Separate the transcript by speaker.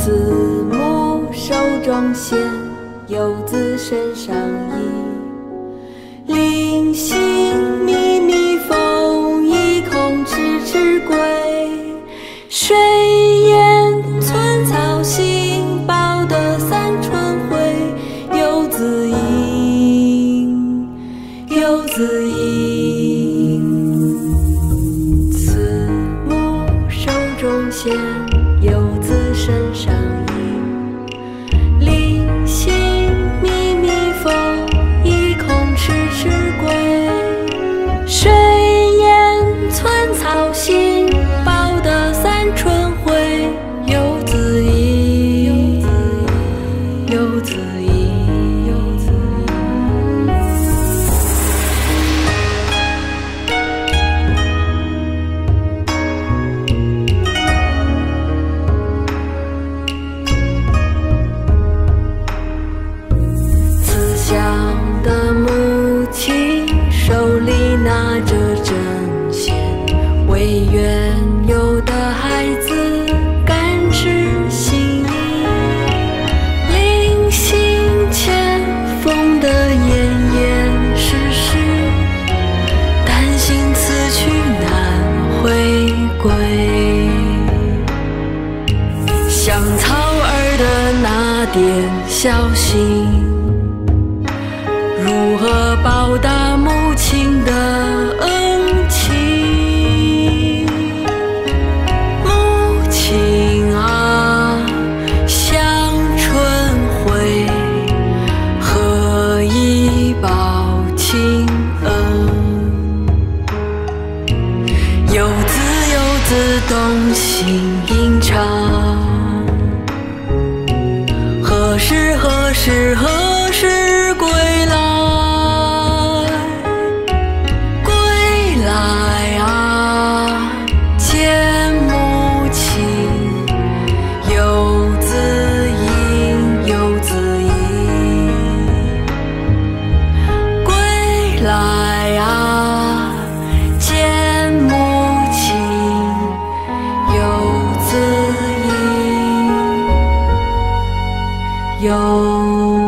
Speaker 1: 子母手中线，游子身上衣。临行密密缝，意恐迟迟归。水淹寸草心，报得三春晖。游子吟，游子吟。子母手中线，游子身上衣。临行密密缝，意恐迟迟归。水淹寸草心，报得三春晖。游子吟，游子吟，游子吟。慈祥的母亲手里拿着针线，为远游的孩子感知心意。临行前风得严严实实，担心此去难回归。香草儿的那点小心，如何报答母亲的恩情？母亲啊，向春晖，何以报亲恩？游子动心吟唱，何时归来？归来啊，见母亲。游子吟，游子吟。归来啊，见母亲。游子吟，游